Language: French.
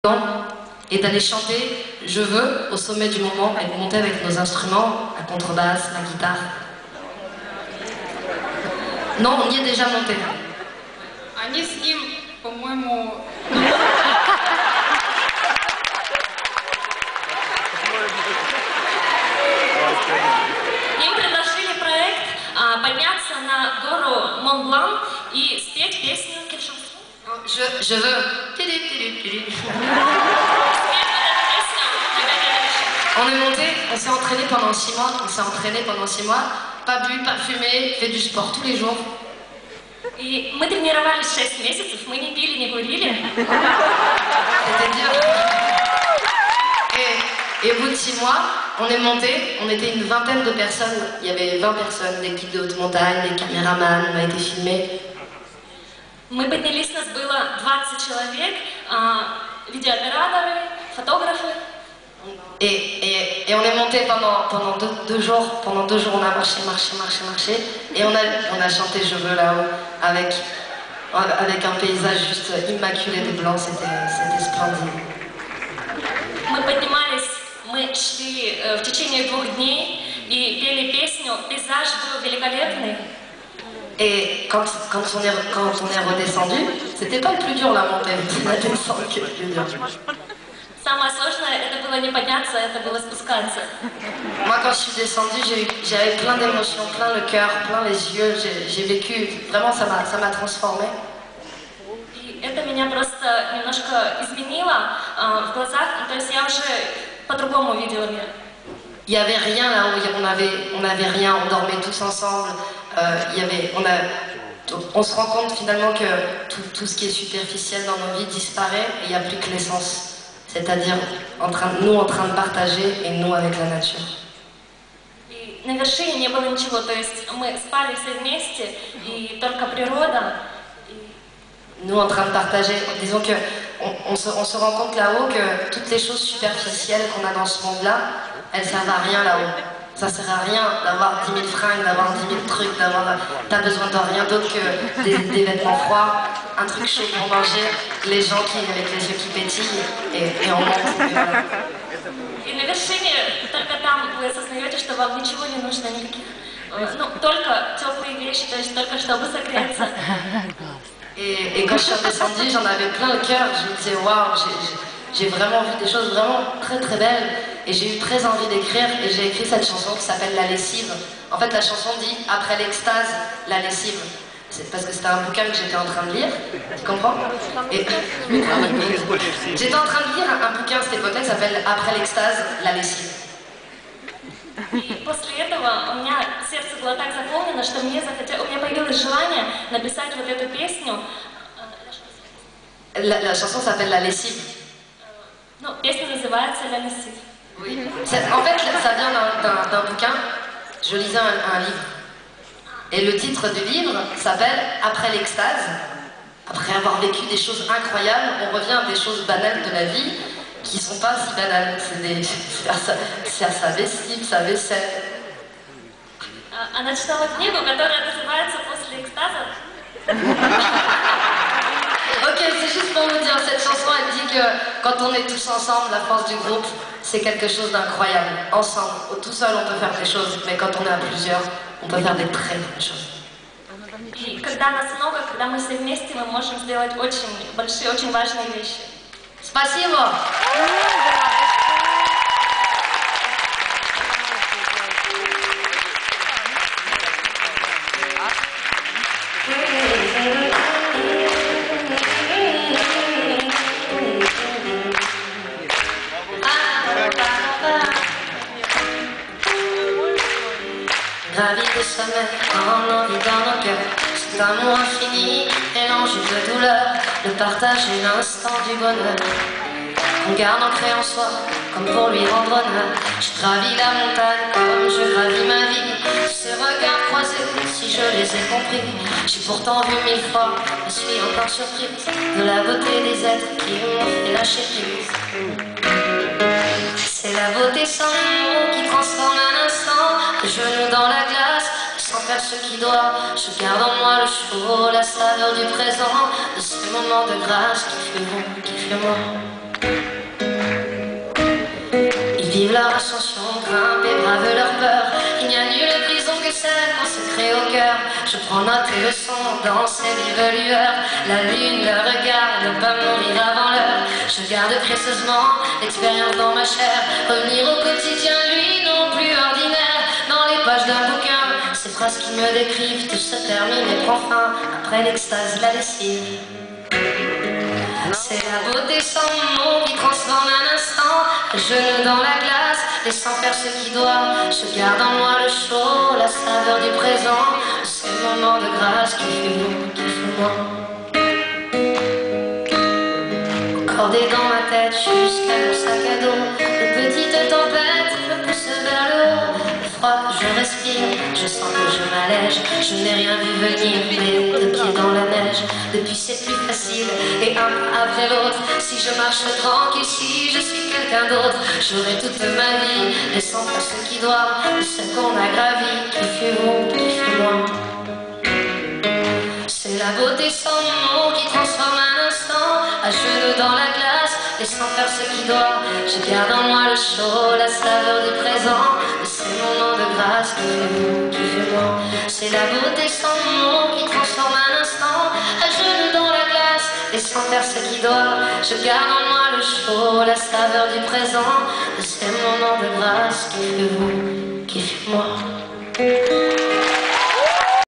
et d'aller chanter « Je veux » au sommet du moment et de monter avec nos instruments, la contrebasse, la guitare. Non, on y est déjà monté. Они с ним, по-моему... Им предложили проект подняться на гору Монблан и спеть песню Киршансон. Je veux. On est monté, on s'est entraîné pendant 6 mois, pas bu, pas fumé, fait du sport tous les jours. И мы тренировались 6 месяцев, мы не пили, не курили. C'était dur. Et au bout de 6 mois, on est monté, on était une vingtaine de personnes, il y avait 20 personnes, l'équipe de haute montagne, les caméramans, on a été filmés. Мы поднялись, нас было 20 человек, видеооператоры, фотографы. Et on est monté pendant deux jours, on a marché, et on a chanté Je veux là-haut, avec un paysage juste immaculé de blanc, c'était splendide. Мы поднимались, мы шли в течение 2 дней и пели песню, пейзаж был великолепный. Et quand on est redescendu, c'était pas le plus dur la montée, c'est la descente qui est le plus dur. Самое сложное, это было не подняться, это было спускаться. Moi, quand je suis descendue, j'avais plein d'émotions, plein le cœur, plein les yeux. J'ai vécu, vraiment, ça m'a transformée. И это меня просто немножко изменило в глазах, то есть я уже по-другому видела мир. Il n'y avait rien là-haut, on avait rien, on dormait tous ensemble. On se rend compte finalement que tout ce qui est superficiel dans nos vies disparaît et il n'y a plus que l'essence. C'est-à-dire nous en train de partager et nous avec la nature. И на вершине не было ничего, то есть мы спали все вместе и только природа. Nous en train de partager, disons que on se rend compte là-haut que toutes les choses superficielles qu'on a dans ce monde-là, elles servent à rien là-haut. Ça sert à rien d'avoir 10 000 fringues, d'avoir 10 000 trucs, t'as besoin de rien d'autre que des vêtements froids, un truc chaud pour manger, les gens avec les yeux qui pétillent et on monte. И на вершине только там вы осознаете, что вам ничего не нужно, никаких, только теплые вещи, то есть только чтобы согреться. Et quand je suis redescendue, j'en avais plein le cœur, je me disais waouh, j'ai vraiment vu des choses vraiment très très belles et j'ai eu très envie d'écrire et j'ai écrit cette chanson qui s'appelle La lessive. En fait la chanson dit après l'extase, la lessive. C'est parce que c'était un bouquin que j'étais en train de lire, tu comprends? J'étais en train de lire un bouquin à cette époque-là qui s'appelle Après l'extase, la lessive. И после этого у меня сердце было так заполнено, что у меня появилось желание написать вот эту песню. La chanson s'appelle La lessive. Ну, песня называется «La lessive». Oui. En fait, ça vient d'un bouquin. Je lisais un livre. Et le titre du livre s'appelle Après l'extase. Après avoir vécu des choses incroyables, on revient à des choses banales de la vie qui ne sont pas si banales. C'est sa lessive, sa vaisselle. Она читала книгу, которая называется «После экстаза». Ok, c'est juste pour vous dire, cette chanson elle dit que quand on est tous ensemble, la force du groupe, c'est quelque chose d'incroyable. Ensemble, tout seul on peut faire des choses, mais quand on est à plusieurs, on peut faire des très bonnes choses. И когда нас много, когда мы все вместе, мы можем сделать очень большие, очень важные вещи. Спасибо! Gravi de sommet, en envie dans nos cœurs, cet amour infini, mélange de douleur, le partage et l'instant du bonheur, qu'on garde ancré en soi, comme pour lui rendre honneur. Je gravis la montagne comme je gravis ma vie, ces regards croisés, si je les ai compris, j'ai pourtant vu 1000 fois, je suis encore surprise de la beauté des êtres qui m'ont fait lâcher prise. C'est la beauté sans mots qui transforme un instant, le genou dans la glace, sans faire ce qui doit. Je garde en moi le chaud, la saveur du présent, de ces moments de grâce qui furent moi. leur ascension, grimpent et bravent leur peur. Il n'y a nulle prison que celle qu'on se crée au cœur. Je prends note et leçon dans ces vives lueurs. La lune le regarde, ne pas mourir avant l'heure. Je garde précieusement l'expérience dans ma chair. Revenir au quotidien, lui non plus ordinaire. Dans les pages d'un bouquin, ces phrases qui me décrivent, tout se termine et prend fin après l'extase de la lessive. C'est la beauté sans mots qui transforme un instant, le genou dans la glace, laissant faire ce qui doit. Je garde en moi le chaud, la saveur du présent, ces moments de grâce qui fait vous, qui fait moi. Cordé dans ma tête jusqu'à mon sac à dos, de petites tempêtes me poussent vers le haut. Le froid, je respire, je sens que je m'allège. Je n'ai rien vu venir, mais de pieds dans la neige. Depuis c'est plus facile, et un pas après l'autre. Si je marche tranquille, si je suis quelqu'un d'autre, j'aurai toute ma vie, laissant faire ce qui doit, de ce qu'on a gravi, qui fut vous, qui fut moi. C'est la beauté sans mots qui transforme un instant, à genoux dans la glace, laissant faire ce qui doit. Je garde en moi le chaud, la saveur du présent, de ces moments de grâce qui fait vous, qui fait moi. C'est la beauté sans mots qui transforme un instant, à genoux dans la glace, laissant faire ce qui doit. Je garde en moi le chaud, la saveur du présent, de ces moments de grâce qui fait vous, qui fait moi.